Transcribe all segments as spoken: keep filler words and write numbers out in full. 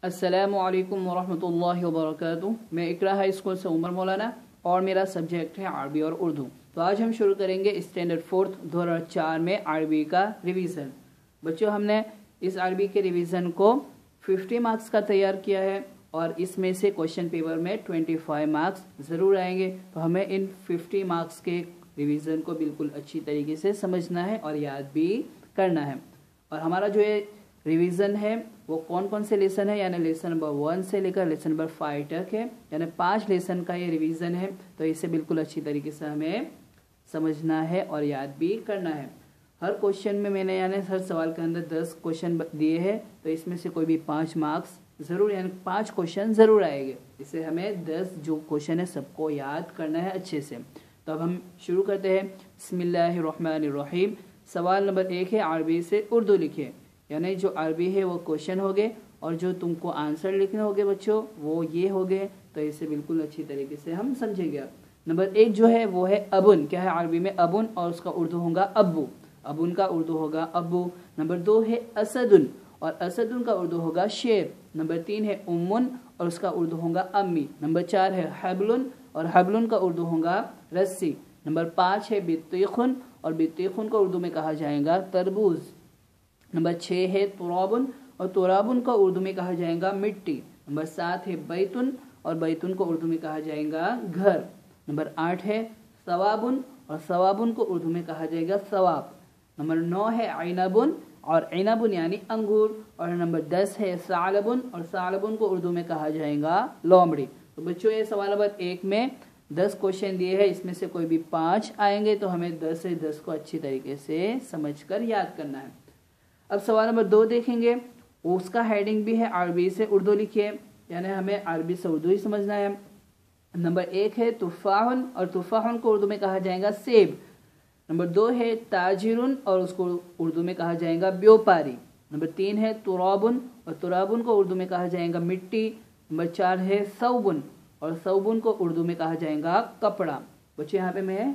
अस्सलामुअलैकुम वरहमतुल्लाहि वबरकातुहू। मैं इकरा हाई स्कूल से उमर मौलाना और मेरा सब्जेक्ट है अरबी और उर्दू। तो आज हम शुरू करेंगे स्टैंडर्ड फोर्थ दो हज़ार चार में अरबी का रिवीजन। बच्चों, हमने इस अरबी के रिवीजन को पचास मार्क्स का तैयार किया है और इसमें से क्वेश्चन पेपर में पच्चीस मार्क्स ज़रूर आएंगे। तो हमें इन पचास मार्क्स के रिवीजन को बिल्कुल अच्छी तरीके से समझना है और याद भी करना है। और हमारा जो ये रिवीजन है वो कौन कौन से लेसन है, यानी लेसन नंबर वन से लेकर लेसन नंबर फाइव तक है, यानी पांच लेसन का ये रिवीजन है। तो इसे बिल्कुल अच्छी तरीके से हमें समझना है और याद भी करना है। हर क्वेश्चन में मैंने यानी हर सवाल के अंदर दस क्वेश्चन दिए हैं, तो इसमें से कोई भी पाँच मार्क्स ज़रूर यानी पाँच क्वेश्चन ज़रूर आएंगे। इसे हमें दस जो क्वेश्चन है सबको याद करना है अच्छे से। तो अब हम शुरू करते हैं। बिस्मिल्लाहिर्रहमानिर्रहीम। सवाल नंबर एक है, अरबी से उर्दू लिखिए। यानी जो अरबी है वो क्वेश्चन हो गए और जो तुमको आंसर लिखने होंगे बच्चों वो ये हो गए। तो इसे बिल्कुल अच्छी तरीके से हम समझेंगे। नंबर एक जो है वो है अबुन। क्या है अरबी में? अबुन, और उसका उर्दू होगा अब्बू। अबुन का उर्दू होगा अब्बू। नंबर दो है असदुन, और असदुन का उर्दू होगा शेर। नंबर तीन है उम्मुन, और उसका उर्दू होगा अम्मी। नंबर चार है हबलुन, और हबलुन का उर्दू होगा रस्सी। नंबर पाँच है बित्तीखुन, और बित्तीखुन को उर्दू में कहा जाएगा तरबूज। नंबर छः है तुराबुन, और तुराबुन का उर्दू में कहा जाएगा मिट्टी। नंबर सात है बैतुन, और बैतुन को उर्दू में कहा जाएगा घर। नंबर आठ है सवाबुन, और सवाबुन को उर्दू में कहा जाएगा सवाब। नंबर नौ है ऐनबुन, और ऐनबुन यानी अंगूर। और नंबर दस है सालबुन, और सालबुन को उर्दू में कहा जाएगा लोमड़ी। तो बच्चों, ये सवाल नंबर एक में दस क्वेश्चन दिए हैं, इसमें से कोई भी पाँच आएंगे। तो हमें दस से दस को अच्छी तरीके से समझकर याद करना है। अब सवाल नंबर दो देखेंगे, उसका हेडिंग भी है अरबी से उर्दू लिखिए। यानी हमें अरबी से उर्दू ही समझना है। नंबर एक है तुफाहुन, और तुफाहुन को उर्दू में कहा जाएगा सेब। नंबर दो है ताजिरुन, और उसको उर्दू में कहा जाएगा व्यापारी। नंबर तीन है तुराबुन, और तुराबुन को उर्दू में कहा जाएगा मिट्टी। नंबर चार है सौबुन, और सौबुन को उर्दू में कहा जाएगा कपड़ा। बच्चे, यहाँ पे मैं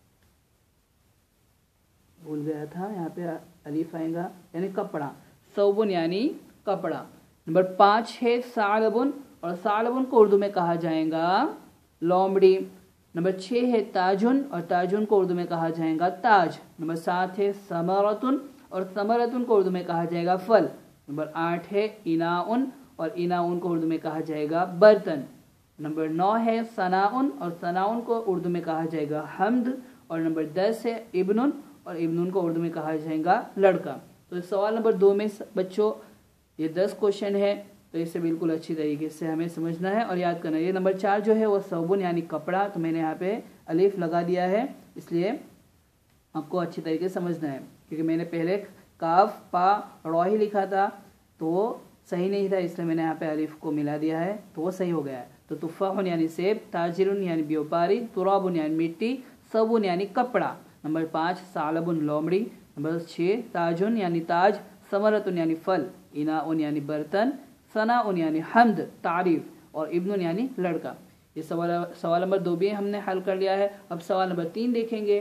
भूल गया था, यहाँ पे अलीफ आएगा यानी कपड़ा। सौबुन यानी कपड़ा। नंबर पाँच है सालबुन, और सालबुन को उर्दू में कहा जाएगा लोमड़ी। नंबर छः है ताजुन, और ताजुन को उर्दू में कहा जाएगा ताज। नंबर सात है समरतुन, और समरतुन को उर्दू में कहा जाएगा फल। नंबर आठ है इनाउन, और इनाउन को उर्दू में कहा जाएगा बर्तन। नंबर नौ है सनाउन, और सनाउन को उर्दू में कहा जाएगा हमद। और नंबर दस है इब्नुन, और इब्नुन को उर्दू में कहा जाएगा लड़का। तो सवाल नंबर दो में बच्चों ये दस क्वेश्चन है, तो इसे बिल्कुल अच्छी तरीके से हमें समझना है और याद करना है। ये नंबर चार जो है वो सौबुन यानी कपड़ा, तो मैंने यहाँ पे अलीफ लगा दिया है, इसलिए आपको अच्छी तरीके से समझना है। क्योंकि मैंने पहले काफ पा रॉ ही लिखा था तो वो सही नहीं था, इसलिए मैंने यहाँ पे अलीफ को मिला दिया है, तो वो सही हो गया है। तो तुफाहुन यानी सेब, ताजिरुन यानी व्यापारी, तुराबुन यानी मिट्टी, सौबुन यानी कपड़ा। नंबर पाँच सालबुन लोमड़ी। नंबर छः ताजुन यानी ताज, समरतुन यानी फल, इनाउन यानी बर्तन, सनाउन यानी हमद तारीफ, और इब्नुन यानी लड़का। ये सवाल सवाल नंबर दो भी हमने हल कर लिया है। अब सवाल नंबर तीन देखेंगे।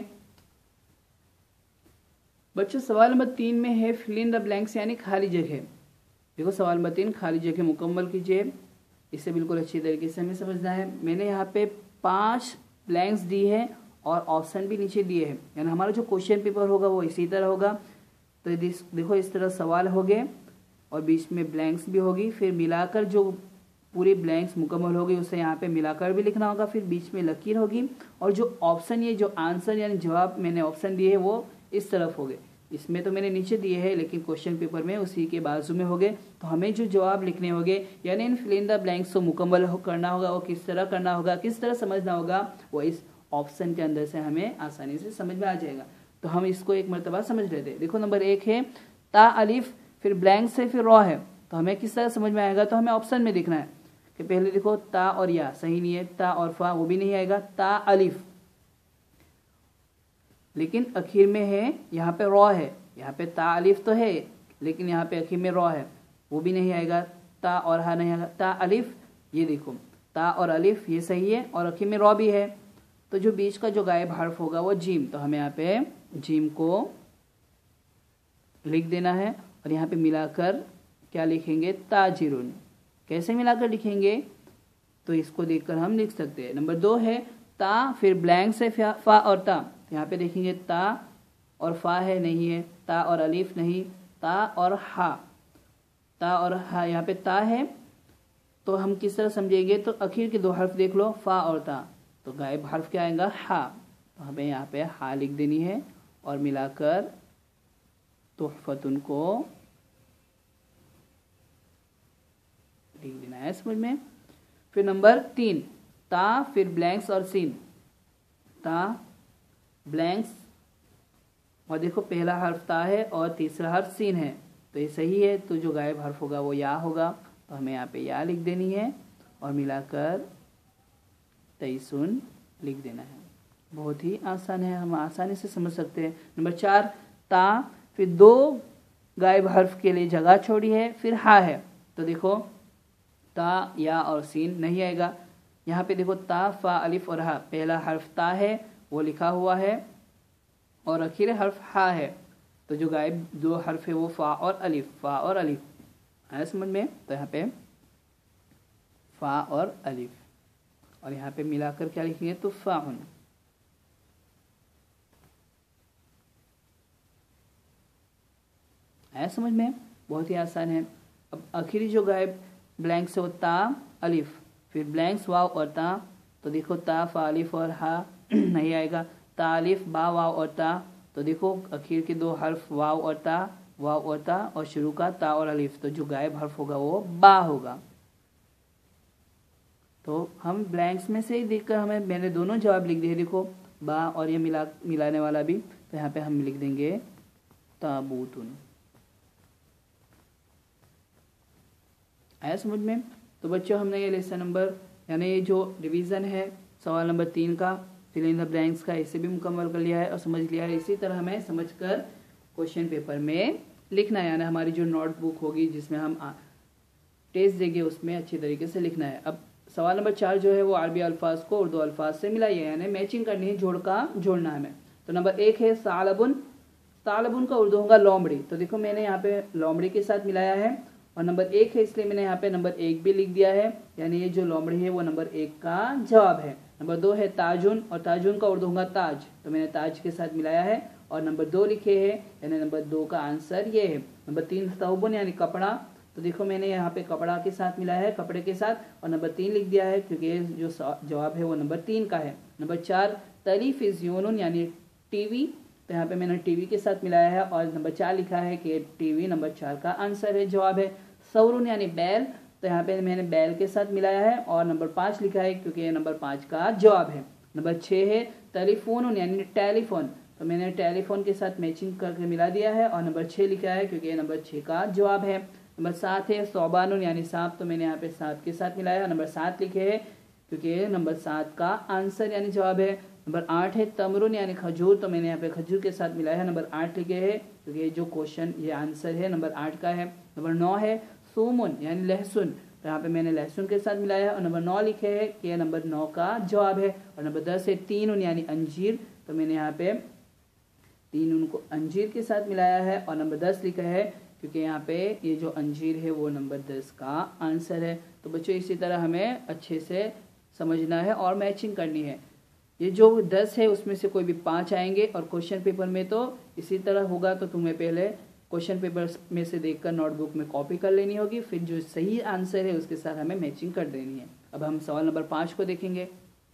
बच्चों, सवाल नंबर तीन में है फिल इन द ब्लैंक्स यानी खाली जगह। देखो सवाल नंबर तीन, खाली जगह मुकम्मल कीजिए। इसे बिल्कुल अच्छी तरीके से हमें समझना है। मैंने यहाँ पे पांच ब्लैंक्स दी है और ऑप्शन भी नीचे दिए हैं, यानी हमारा जो क्वेश्चन पेपर होगा वो इसी तरह होगा। तो देखो इस तरह सवाल हो गए और बीच में ब्लैंक्स भी होगी, फिर मिलाकर जो पूरी ब्लैंक्स मुकम्मल होगी उसे यहाँ पे मिलाकर भी लिखना होगा, फिर बीच में लकीर होगी, और जो ऑप्शन ये जो आंसर यानी जवाब मैंने ऑप्शन दिए है वो इस तरफ हो गए। इसमें तो मैंने नीचे दिए हैं लेकिन क्वेश्चन पेपर में उसी के बाजू में हो गए। तो हमें जो जवाब लिखने होंगे यानी इन फिल इन द ब्लैंक्स को मुकम्मल हो करना होगा, वो किस तरह करना होगा, किस तरह समझना होगा, वो इस ऑप्शन के अंदर से हमें आसानी से समझ में आ जाएगा। तो हम इसको एक मरतबा समझ लेते हैं। देखो नंबर एक है ता अलिफ, फिर ब्लैंक से फिर रॉ है, तो हमें किस तरह समझ में आएगा? तो हमें ऑप्शन में देखना है कि पहले देखो ता और या सही नहीं है, ता और फा वो भी नहीं आएगा, ता अलिफ, लेकिन आखिर में है यहाँ पे रॉ है। यहाँ पे ता अलिफ तो है लेकिन यहाँ पे आखिर में रॉ है, वो भी नहीं आएगा। ता और हा नहीं आएगा। ता अलिफ, ये देखो ता और अलिफ ये सही है, और आखिर में रॉ भी है। तो जो बीच का जो गायब हर्फ होगा वो जीम, तो हमें यहाँ पे जीम को लिख देना है और यहाँ पे मिलाकर क्या लिखेंगे? ताजिरुन। कैसे मिलाकर लिखेंगे, तो इसको देखकर हम लिख सकते हैं। नंबर दो है ता, फिर ब्लैंक से फा और ता। यहाँ पे देखेंगे ता और फा है, नहीं है, ता और अलिफ नहीं, ता और हा, ता और हा। यहाँ पे ता है तो हम किस तरह समझेंगे, तो आखिर के दो हर्फ देख लो, फा और ता, तो गायब हर्फ क्या आएगा, हा। तो हमें यहाँ पे हा लिख देनी है और मिलाकर तुहफतुन को लिख देना है, समझ में। फिर नंबर तीन ता, फिर ब्लैंक्स और सीन, ता ब्लैंक्स और देखो पहला हर्फ ता है और तीसरा हर्फ सीन है, तो ये सही है। तो जो गायब हर्फ होगा वो या होगा, तो हमें यहाँ पे या लिख देनी है और मिलाकर तैसुन लिख देना है। बहुत ही आसान है, हम आसानी से समझ सकते हैं। नंबर चार ता, फिर दो गायब हर्फ के लिए जगह छोड़ी है, फिर हा है, तो देखो ता या और सीन नहीं आएगा। यहाँ पे देखो ता फा अलिफ और हा, पहला हर्फ ता है वो लिखा हुआ है और आखिर हर्फ हा है, तो जो गायब दो हर्फ है वो फा और अलिफ, फा और अलिफ है, समझ में। तो यहाँ पे फा और अलिफ, और यहाँ पे मिलाकर क्या लिखेंगे, तो फाउन। है समझ में, बहुत ही आसान है। अब आखिरी जो गायब ब्लैंक से हो ता अलिफ, फिर ब्लैंक्स वाव और ता, तो देखो ता फा अलिफ और हा नहीं आएगा, ता अलिफ बा वाव और ता, तो देखो आखिर के दो हर्फ वाव और ता, वाव और ता, और शुरू का ता और अलिफ, तो जो गायब हर्फ होगा वो बा होगा। तो हम ब्लैंक्स में से ही देखकर हमें मैंने दोनों जवाब लिख दिए, देखो बा और ये मिला मिलाने वाला भी, तो यहाँ पे हम लिख देंगे ताबूतुन। आया समझ में। तो बच्चों हमने ये लेसन नंबर यानी ये जो रिवीजन है सवाल नंबर तीन का फिल इन द ब्लैंक्स का, इसे भी मुकम्मल कर लिया है और समझ लिया है। इसी तरह हमें समझकर क्वेश्चन पेपर में लिखना है, यानी हमारी जो नोटबुक होगी जिसमें हम टेस्ट देंगे उसमें अच्छी तरीके से लिखना है। अब सवाल नंबर चार जो है वो अरबी अल्फाज को उर्दू अल्फाज से मिलाइए, यानी मैचिंग करनी है, जोड़ का जोड़ना है हमें। तो नंबर एक है सालबुन, सालबुन का उर्दू होगा लोमड़ी, तो देखो मैंने यहाँ पे लोमड़ी के साथ मिलाया है और नंबर एक है इसलिए मैंने यहाँ पे नंबर एक भी लिख दिया है, यानी ये जो लोमड़ी है वो नंबर एक का जवाब है। नंबर दो है ताजुन, और ताजुन का उर्दू होगा ताज, तो मैंने ताज के साथ मिलाया है और नंबर दो लिखे हैं, यानी नंबर दो का आंसर ये है। नंबर तीन तौबुन यानी कपड़ा, तो देखो मैंने यहाँ पे कपड़ा के साथ मिलाया है, कपड़े के साथ, और नंबर तीन लिख दिया है क्योंकि ये जो जवाब है वो नंबर तीन का है। नंबर चार तलीफिज़्यून यानी टीवी, तो यहाँ पे मैंने टीवी के साथ मिलाया है और नंबर चार लिखा है कि टीवी नंबर चार का आंसर है, जवाब है। सौरुन यानी बैल, तो यहाँ पे मैंने बैल के साथ मिलाया है और नंबर पाँच लिखा है क्योंकि ये नंबर पाँच का जवाब है। नंबर छः है टेलीफोन यानी टेलीफोन, तो मैंने टेलीफोन के साथ मैचिंग करके मिला दिया है और नंबर छः लिखा है क्योंकि ये नंबर छः का जवाब है। नंबर सात है सोबानुन यानी सांप, तो मैंने यहाँ पे सांप के साथ मिलाया है, नंबर सात लिखे है क्योंकि ये नंबर सात का आंसर यानी जवाब है। नंबर आठ है तमरुन यानी खजूर, तो मैंने यहाँ पे खजूर के साथ मिलाया है, नंबर आठ लिखे है क्योंकि ये जो क्वेश्चन ये आंसर है नंबर आठ का है। नंबर नौ है सोमुन यानी लहसुन, तो यहाँ पे मैंने लहसुन के साथ मिलाया है और नंबर नौ लिखे है कि यह नंबर नौ का जवाब है। और नंबर दस है तीन यानी अंजीर, तो मैंने यहाँ पे तीन उनको अंजीर के साथ मिलाया है और नंबर दस लिखा है क्योंकि यहाँ पे ये जो अंजीर है वो नंबर दस का आंसर है। तो बच्चों इसी तरह हमें अच्छे से समझना है और मैचिंग करनी है। ये जो दस है उसमें से कोई भी पाँच आएंगे और क्वेश्चन पेपर में तो इसी तरह होगा, तो तुम्हें पहले क्वेश्चन पेपर में से देखकर नोटबुक में कॉपी कर लेनी होगी, फिर जो सही आंसर है उसके साथ हमें मैचिंग कर देनी है। अब हम सवाल नंबर पाँच को देखेंगे।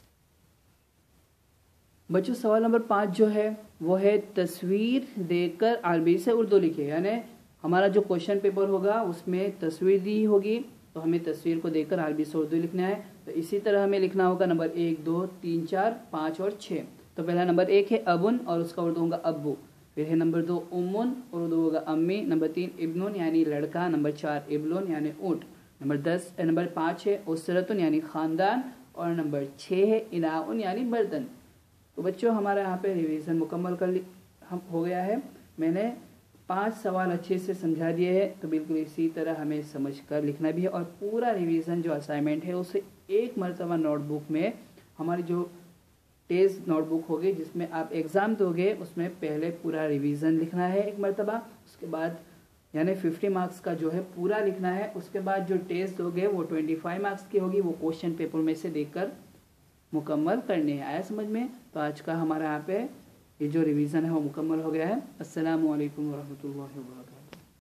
बच्चों सवाल नंबर पाँच जो है वो है तस्वीर देखकर अरबी से उर्दू लिखे, यानी हमारा जो क्वेश्चन पेपर होगा उसमें तस्वीर दी होगी तो हमें तस्वीर को देखकर अरबी से उर्दू लिखना है। तो इसी तरह हमें लिखना होगा नंबर एक दो तीन चार पाँच और छः। तो पहला नंबर एक है अबुन और उसका उर्दू होगा अब्बू, फिर है नंबर दो उम्मुन और उर्दू होगा अम्मी, नंबर तीन इब्नुन यानी लड़का, नंबर चार इब्लुन यानी ऊँट, नंबर दस नंबर पाँच है उसरतुन यानी ख़ानदान और नंबर छः है इनाउन यानी बर्तन। तो बच्चों हमारा यहाँ पे रिवीजन मुकम्मल कर ली हम हो गया है। मैंने पांच सवाल अच्छे से समझा दिए हैं, तो बिल्कुल इसी तरह हमें समझकर लिखना भी है और पूरा रिवीजन जो असाइनमेंट है उसे एक मरतबा नोटबुक में हमारी जो टेस्ट नोटबुक होगी जिसमें आप एग्ज़ाम दोगे उसमें पहले पूरा रिवीजन लिखना है एक मरतबा, उसके बाद यानी फिफ्टी मार्क्स का जो है पूरा लिखना है। उसके बाद जो टेस्ट दोगे वो ट्वेंटी फाइव मार्क्स की होगी, वो क्वेश्चन पेपर में से देखकर मुकम्मल करने हैं। आया समझ में? तो आज का हमारा यहाँ पे ये जो रिवीजन है वो मुकम्मल हो गया है। अस्सलामु अलैकुम वरहमतुल्लाहि वबरकातुहू।